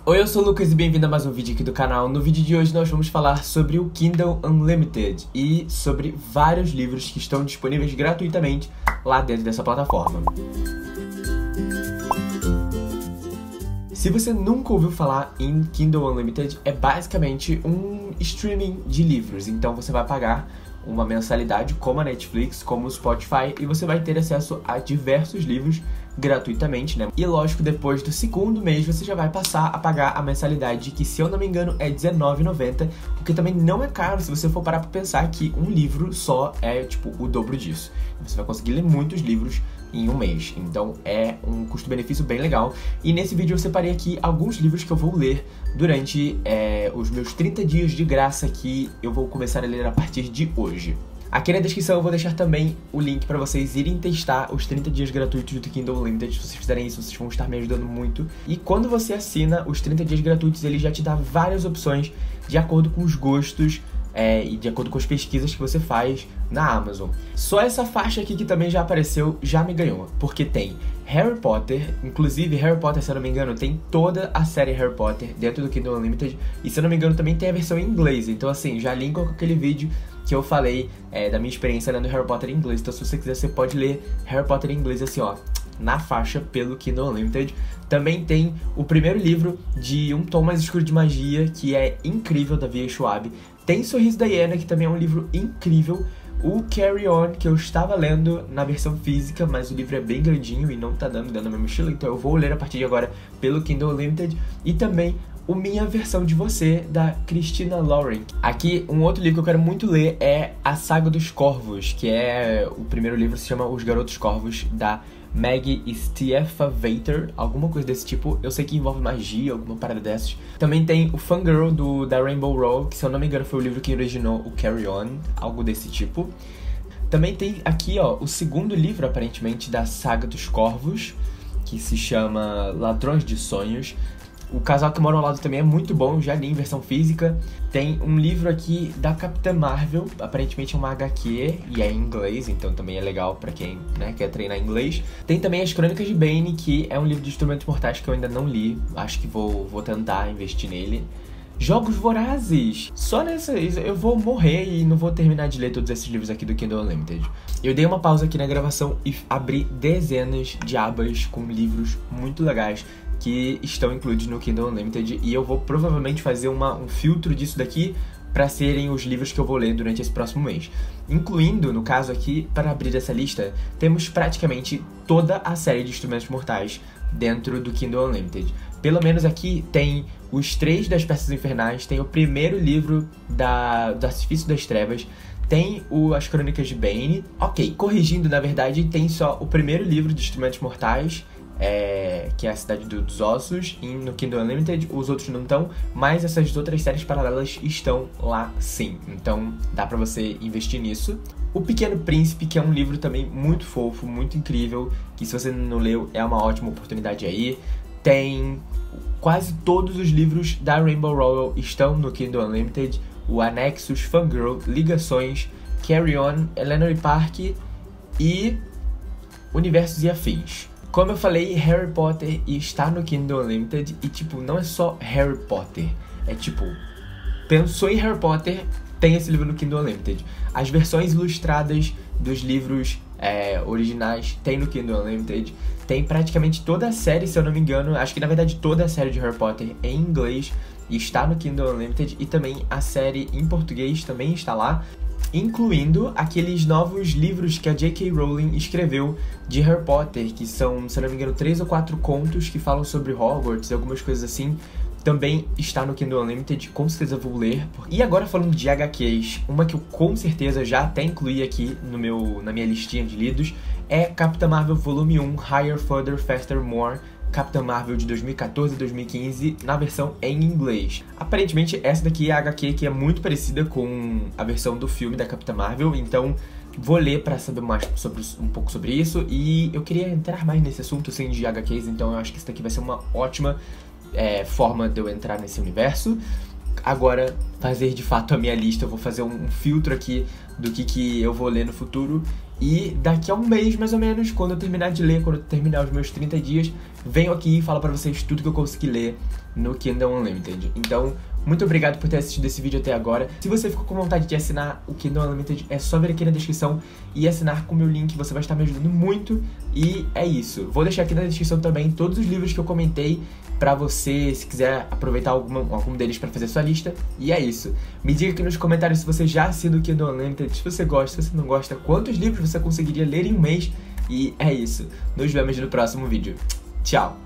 Oi, eu sou o Lucas e bem-vindo a mais um vídeo aqui do canal. No vídeo de hoje nós vamos falar sobre o Kindle Unlimited e sobre vários livros que estão disponíveis gratuitamente lá dentro dessa plataforma. Se você nunca ouviu falar em Kindle Unlimited, é basicamente um streaming de livros. Então você vai pagar uma mensalidade como a Netflix, como o Spotify, e você vai ter acesso a diversos livros gratuitamente, né? E lógico, depois do segundo mês você já vai passar a pagar a mensalidade, que se eu não me engano é R$19,90, o que também não é caro se você for parar pra pensar que um livro só é tipo o dobro disso. Você vai conseguir ler muitos livros em um mês, então é um custo-benefício bem legal. E nesse vídeo eu separei aqui alguns livros que eu vou ler durante os meus 30 dias de graça que eu vou começar a ler a partir de hoje. Aqui na descrição eu vou deixar também o link para vocês irem testar os 30 dias gratuitos do Kindle Unlimited. Se vocês fizerem isso, vocês vão estar me ajudando muito. E quando você assina os 30 dias gratuitos, ele já te dá várias opções de acordo com os gostos e de acordo com as pesquisas que você faz na Amazon. Só essa faixa aqui que também já apareceu, já me ganhou, porque tem Harry Potter, inclusive Harry Potter, se eu não me engano, tem toda a série Harry Potter dentro do Kindle Unlimited, e se eu não me engano também tem a versão em inglês, então assim, já linko com aquele vídeo que eu falei da minha experiência lendo Harry Potter em inglês. Então se você quiser, você pode ler Harry Potter em inglês assim, ó, na faixa pelo Kindle Unlimited. Também tem o primeiro livro de Um Tom Mais Escuro de Magia, que é incrível, da V.A. Schwab. Tem Sorriso da Hiena, que também é um livro incrível. O Carry On, que eu estava lendo na versão física, mas o livro é bem grandinho e não tá dando na minha mochila, então eu vou ler a partir de agora pelo Kindle Unlimited. E também o Minha Versão de Você, da Christina Lauren. Aqui, um outro livro que eu quero muito ler é A Saga dos Corvos, que é o primeiro livro, se chama Os Garotos Corvos, da Maggie Stiefvater, alguma coisa desse tipo. Eu sei que envolve magia, alguma parada dessas. Também tem o Fangirl, da Rainbow Rowell, que se eu não me engano foi o livro que originou o Carry On, algo desse tipo. Também tem aqui, ó, o segundo livro, aparentemente, da Saga dos Corvos, que se chama Ladrões de Sonhos. O Casal que Mora ao Lado também é muito bom, já li em versão física. Tem um livro aqui da Capitã Marvel, aparentemente é uma HQ e é em inglês, então também é legal pra quem, né, quer treinar inglês. Tem também As Crônicas de Bane, que é um livro de instrumentos mortais que eu ainda não li, acho que vou tentar investir nele. Jogos Vorazes! Só nessa eu vou morrer e não vou terminar de ler todos esses livros aqui do Kindle Unlimited. Eu dei uma pausa aqui na gravação e abri dezenas de abas com livros muito legais que estão incluídos no Kindle Unlimited, e eu vou provavelmente fazer um filtro disso daqui para serem os livros que eu vou ler durante esse próximo mês. Incluindo, no caso aqui, para abrir essa lista, temos praticamente toda a série de Instrumentos Mortais dentro do Kindle Unlimited. Pelo menos aqui tem os 3 das Peças Infernais, tem o primeiro livro do Artifício das Trevas, tem As Crônicas de Bane. Ok, corrigindo, na verdade, tem só o primeiro livro de Instrumentos Mortais, que é A Cidade dos Ossos, no Kindle Unlimited. Os outros não estão, mas essas outras séries paralelas estão lá sim, então dá pra você investir nisso. O Pequeno Príncipe, que é um livro também muito fofo, muito incrível, que se você não leu é uma ótima oportunidade aí. Tem quase todos os livros da Rainbow Rowell estão no Kindle Unlimited: o Anexos, Fangirl, Ligações, Carry On, Eleanor Park e Universos e Afins. Como eu falei, Harry Potter está no Kindle Unlimited e, tipo, não é só Harry Potter. É tipo, pensou em Harry Potter, tem esse livro no Kindle Unlimited. As versões ilustradas dos livros originais tem no Kindle Unlimited. Tem praticamente toda a série, se eu não me engano, acho que na verdade toda a série de Harry Potter em inglês está no Kindle Unlimited, e também a série em português também está lá, incluindo aqueles novos livros que a J.K. Rowling escreveu de Harry Potter, que são, se eu não me engano, 3 ou 4 contos que falam sobre Hogwarts e algumas coisas assim. Também está no Kindle Unlimited, com certeza vou ler. E agora, falando de HQs, uma que eu com certeza já até incluí aqui na minha listinha de lidos é Capitã Marvel Volume 1, Higher, Further, Faster, More, Capitã Marvel de 2014 e 2015, na versão em inglês. Aparentemente, essa daqui é a HQ que é muito parecida com a versão do filme da Capitã Marvel, então vou ler para saber mais um pouco sobre isso. E eu queria entrar mais nesse assunto, assim, de HQs, então eu acho que isso daqui vai ser uma ótima forma de eu entrar nesse universo. Agora, fazer de fato a minha lista. Eu vou fazer um filtro aqui do que eu vou ler no futuro. E daqui a um mês, mais ou menos, quando eu terminar de ler, quando eu terminar os meus 30 dias, venho aqui e falo pra vocês tudo que eu consegui ler no Kindle Unlimited. Então, muito obrigado por ter assistido esse vídeo até agora. Se você ficou com vontade de assinar o Kindle Unlimited, é só vir aqui na descrição e assinar com o meu link. Você vai estar me ajudando muito. E é isso. Vou deixar aqui na descrição também todos os livros que eu comentei pra você, se quiser aproveitar algum deles pra fazer sua lista. E é isso. Me diga aqui nos comentários se você já assina o Kindle Unlimited, se você gosta, se você não gosta, quantos livros você conseguiria ler em um mês. E é isso. Nos vemos no próximo vídeo. Tchau!